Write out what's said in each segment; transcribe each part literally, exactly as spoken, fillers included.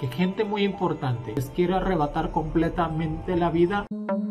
que gente muy importante les quiere arrebatar completamente la vida.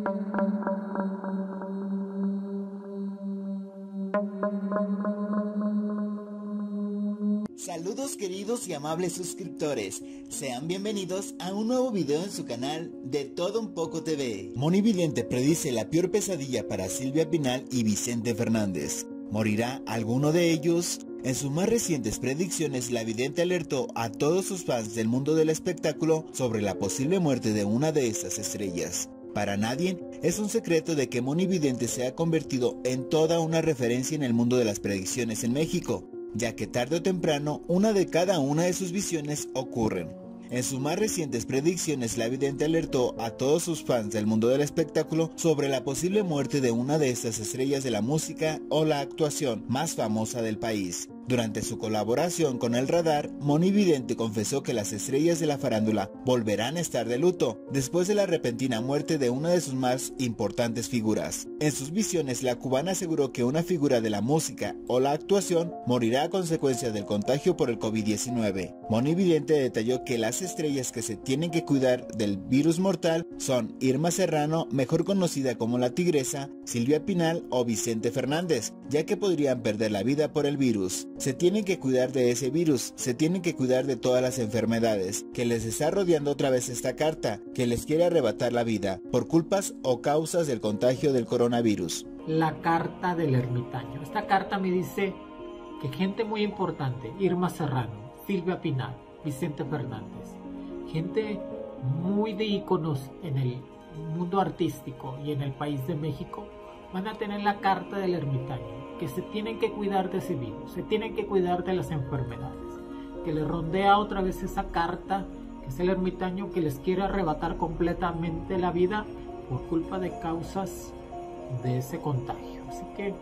Saludos queridos y amables suscriptores, sean bienvenidos a un nuevo video en su canal de Todo Un Poco T V. Moni Vidente predice la peor pesadilla para Silvia Pinal y Vicente Fernández. ¿Morirá alguno de ellos? En sus más recientes predicciones, la vidente alertó a todos sus fans del mundo del espectáculo sobre la posible muerte de una de esas estrellas. Para nadie es un secreto de que Moni Vidente se ha convertido en toda una referencia en el mundo de las predicciones en México, ya que tarde o temprano una de cada una de sus visiones ocurren. En sus más recientes predicciones, la vidente alertó a todos sus fans del mundo del espectáculo sobre la posible muerte de una de estas estrellas de la música o la actuación más famosa del país. Durante su colaboración con El Radar, Moni Vidente confesó que las estrellas de la farándula volverán a estar de luto después de la repentina muerte de una de sus más importantes figuras. En sus visiones, la cubana aseguró que una figura de la música o la actuación morirá a consecuencia del contagio por el COVID diecinueve. Moni Vidente detalló que las estrellas que se tienen que cuidar del virus mortal son Irma Serrano, mejor conocida como la Tigresa, Silvia Pinal o Vicente Fernández, ya que podrían perder la vida por el virus. Se tienen que cuidar de ese virus, se tienen que cuidar de todas las enfermedades, que les está rodeando otra vez esta carta, que les quiere arrebatar la vida, por culpas o causas del contagio del coronavirus. La carta del ermitaño. Esta carta me dice que gente muy importante, Irma Serrano, Silvia Pinal, Vicente Fernández, gente muy de íconos en el mundo artístico y en el país de México, van a tener la carta del ermitaño, que se tienen que cuidar de ese virus, se tienen que cuidar de las enfermedades, que les rondea otra vez esa carta, que es el ermitaño que les quiere arrebatar completamente la vida por culpa de causas de ese contagio. Así que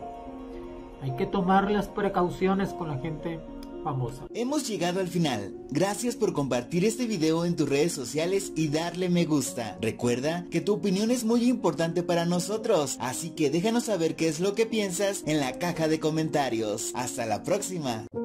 hay que tomar las precauciones con la gente famosa. Hemos llegado al final. Gracias por compartir este video en tus redes sociales y darle me gusta. Recuerda que tu opinión es muy importante para nosotros, así que déjanos saber qué es lo que piensas en la caja de comentarios. Hasta la próxima.